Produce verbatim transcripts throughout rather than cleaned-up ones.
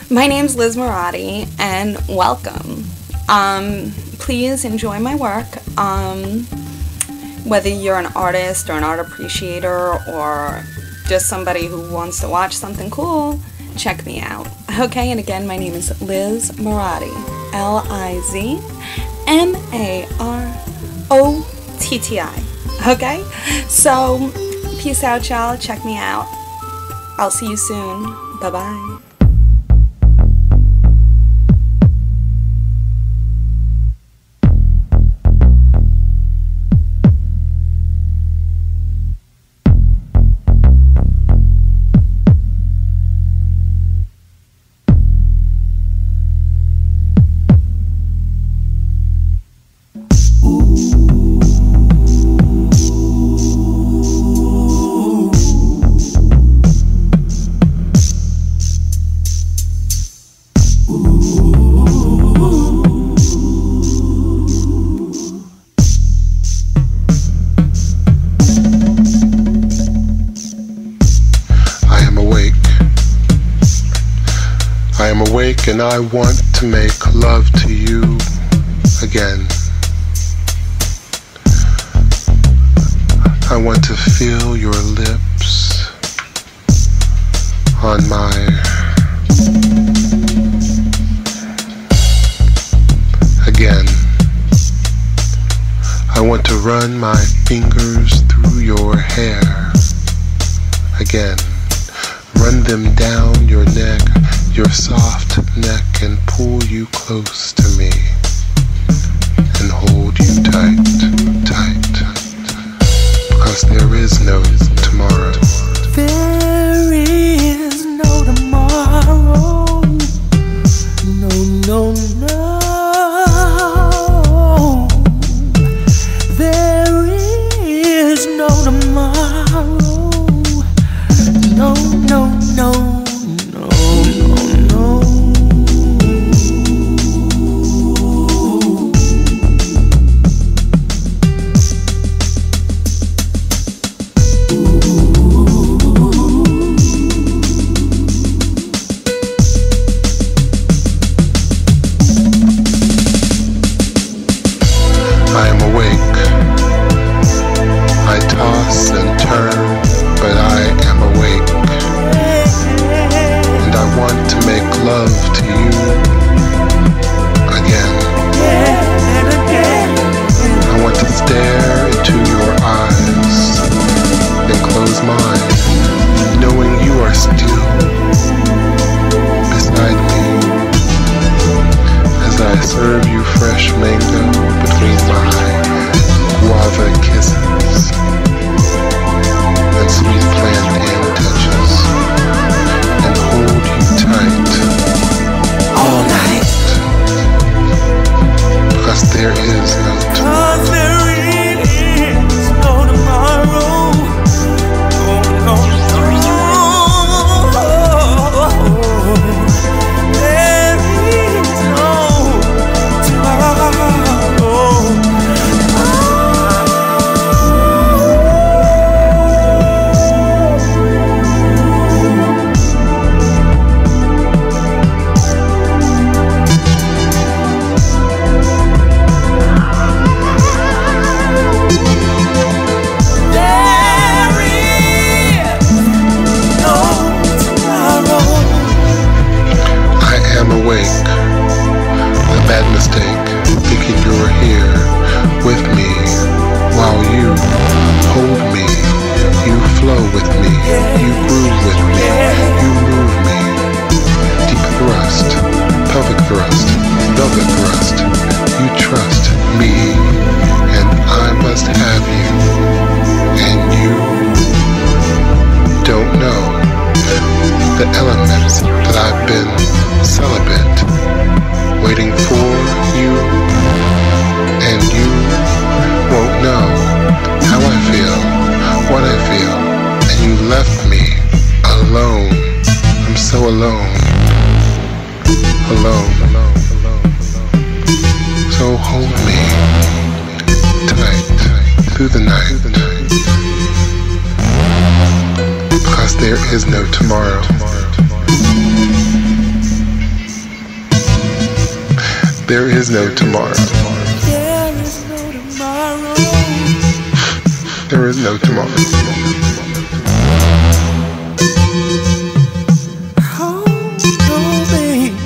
My name's Liz Marotti, and welcome. Um, please enjoy my work. Um, whether you're an artist or an art appreciator or just somebody who wants to watch something cool, check me out. Okay, and again, my name is Liz Marotti. L I Z M A R O T T I. Okay? So, peace out, y'all. Check me out. I'll see you soon. Bye-bye. I am awake and I want to make love to you again. I want to feel your lips on my again. I want to run my fingers through your hair again. Run them down your neck, your soft neck, and pull you close to me and hold you tight, tight, because there is no tomorrow. There is no tomorrow. No, no, no. There is no tomorrow. No, no, no. I am awake. I toss and turn, but I am awake. And I want to make love to you again. I want to stare into your eyes and close mine, knowing you are still beside me as I serve you fresh mango between my guava kisses and sweet plantain touches, and hold you tight all night, because there is no tomorrow. There is no tomorrow. Oh, no, no. There is no tomorrow. Awake. A bad mistake, thinking you were here with me while you hold me, you flow with me, you groove with me, you move me. Deep thrust, pelvic thrust, velvet thrust, you trust me, and I must have you, and you don't know the elements that I've been celibate, waiting for you, and you won't know how I feel, what I feel, and you left me alone. I'm so alone, alone, alone, alone, alone. So hold me tight through the night, because there is no tomorrow. There is no tomorrow. There is no tomorrow. There is no tomorrow. Oh, no, baby.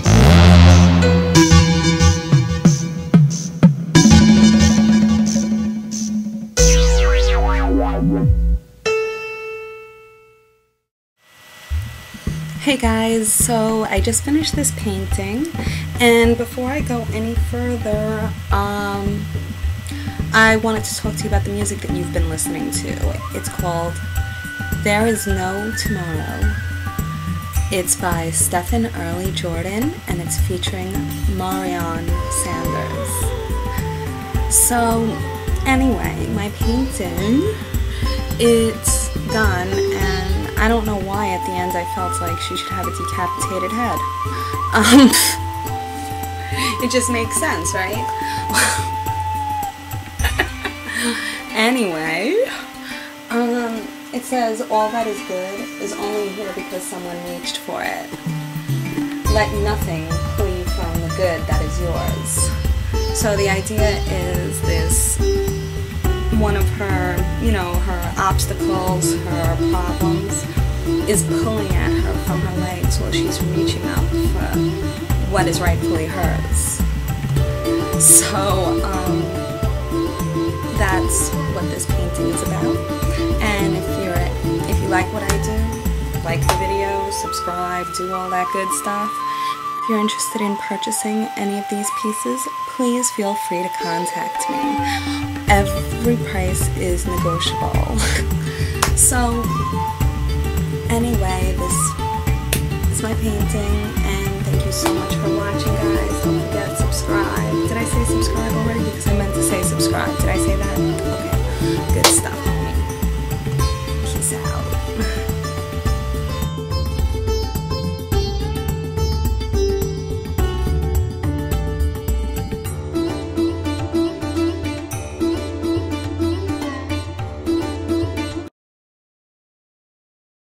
Hey guys, so I just finished this painting, and before I go any further, um, I wanted to talk to you about the music that you've been listening to. It's called There Is No Tomorrow. It's by Stephen Earley Jordan, and it's featuring Marlon Saunders. So, anyway, my painting, it's done, and I don't know why at the end I felt like she should have a decapitated head. Um, it just makes sense, right? Anyway, um, it says, all that is good is only here because someone reached for it. Let nothing pull you from the good that is yours. So the idea is this, one of her, you know, her obstacles, her problems, is pulling at her from her legs while she's reaching up for what is rightfully hers. So, um, that's what this painting is about. And if you're, if you like what I do, like the video, subscribe, do all that good stuff. If you're interested in purchasing any of these pieces, please feel free to contact me. Every price is negotiable. So, anyway, this is my painting, and thank you so much for watching, guys. Don't forget to subscribe. Did I say subscribe?